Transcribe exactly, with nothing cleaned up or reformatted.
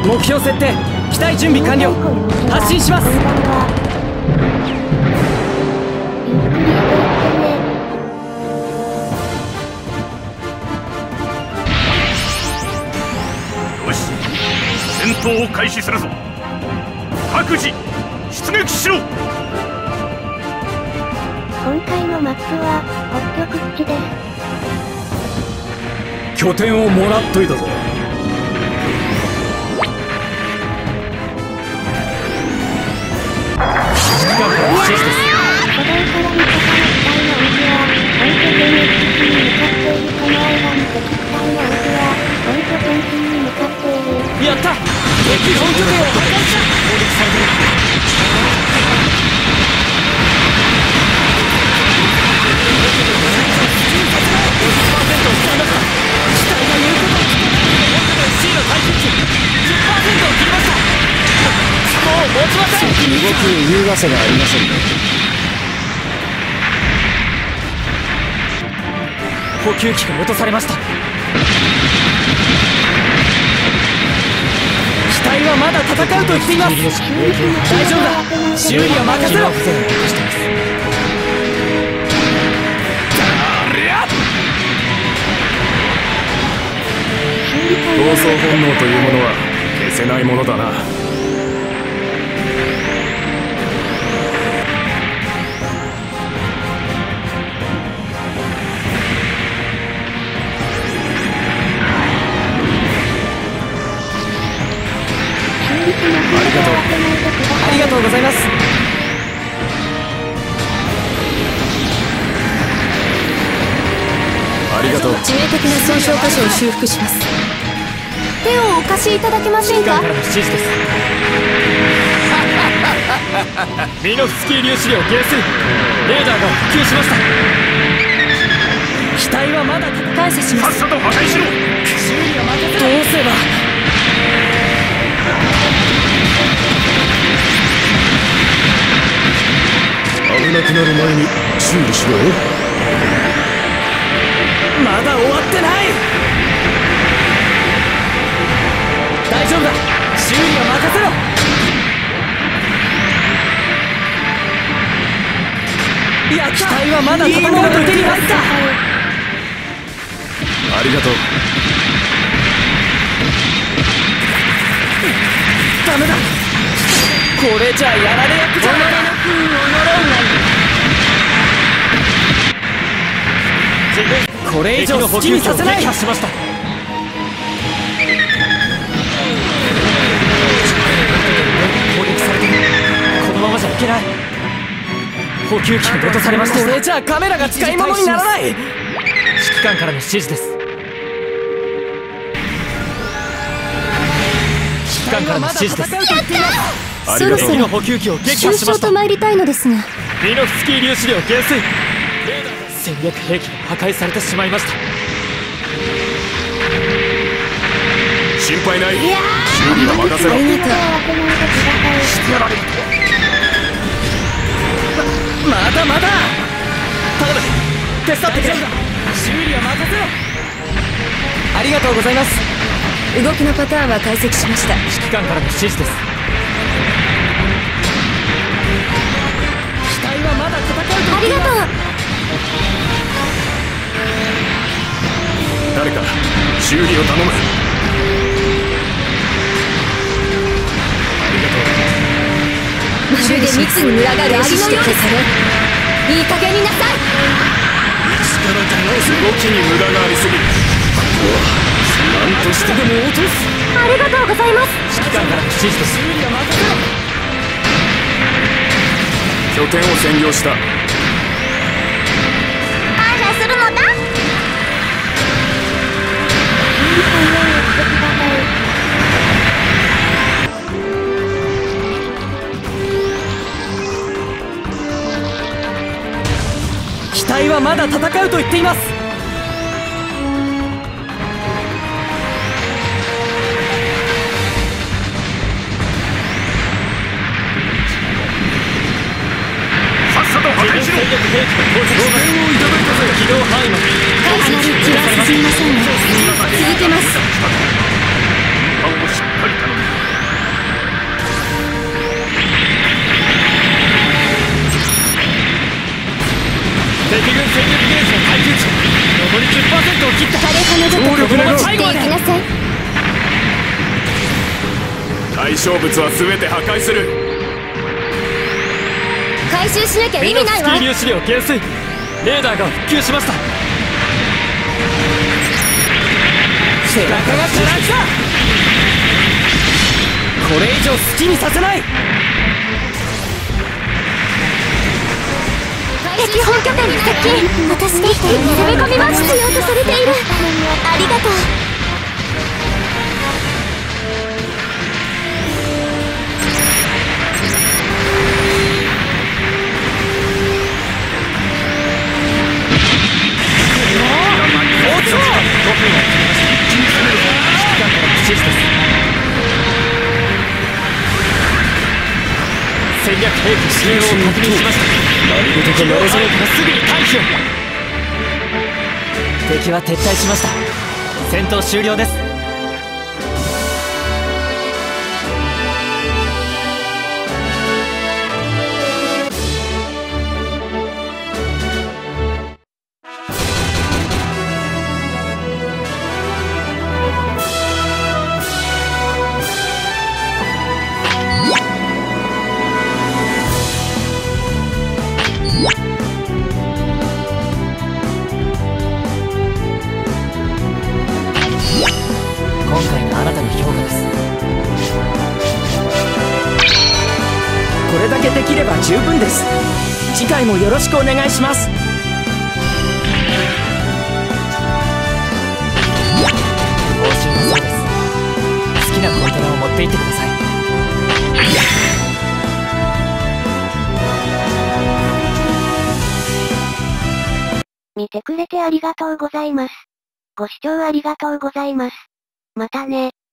目標設定、機体準備完了。発進します。 よし、戦闘を開始するぞ。各自出撃しろ。 今回のマップは北極基地です。 拠点をもらっといたぞ。 古代から見たから機体の渦は本拠全撃基地に向かっている。この間の敵機体の渦は本拠前進に向かっている。 やった。敵本拠点を破壊した。攻撃されてる。動きに優雅さがありませんね。補給機が落とされました。機体はまだ戦うと言っています。大丈夫だ、修理は任せろ。闘争本能というものは消せないものだな。ありがとう。ありがとうございます。ありがとう。 致命的な損傷箇所を修復します。手をお貸しいただけませんか。 指揮官からの指示です。ミノフスキー粒子量減衰。レーダーが復旧しました。機体はまだ感謝します。 さっさと破壊しろ。 修理は任せろ。どうすれば。 危なくなる前に修理しろよ。 まだ終わってない。大丈夫だ、修理は任せろ。やった。機体はまだ戦うと言っていますか。ありがとう。ダメだ、これじゃやられ役じゃない。これ以上好きにさせない。撃破しました。攻撃されてる。このままじゃいけない。補給機が落とされました。これじゃあカメラが使い物にならない。指揮官からの指示です。指揮官からの指示です。やった。そろそろ補給機を撃破しました。 中将と参りたいのですが。 ミノフスキー粒子量減衰。戦略兵器が破壊されてしまいました。 心配ない。修理は任せろ。 ありがとう。 してやられるとは。ままだまだ頼む、手伝ってくれ。修理は任せろ。ありがとうございます。 動きのパターンは解析しました。 指揮官からの指示です。機体はまだ戦うと。 ありがとう。 誰か修理を頼む。 まるで蜜に群がるアリのようですね。いい加減になさい。 動きに無駄がありすぎる。ここは何としてでも落とす。 ありがとうございます。 指揮官からの指示です。 拠点を占領した。 感謝するのだ。 機体はまだ戦うと言っています。 さっさと破壊しろ。 戦略兵器の到着をいただいたぜ。機動範囲まであまり気は進みませんが続けます。 パンをしっかり頼む。 対象物は全て破壊する。 回収しなきゃ意味ないわ。 ミノフスキー粒子減衰。レーダーが復旧しました。背中がチャラキだ。これ以上好きにさせない。 敵本拠点に接近。私で攻め込みます。必要とされている。ありがとう。 戦略兵器使用を確認しました。何事かならずれからすぐに退避を。敵は撤退しました。戦闘終了です。今回のあなたの評価です。 これだけできれば十分です。次回もよろしくお願いします。 報酬もそうです。好きなコンテナを持って行ってください。 見てくれてありがとうございます。ご視聴ありがとうございます。またね。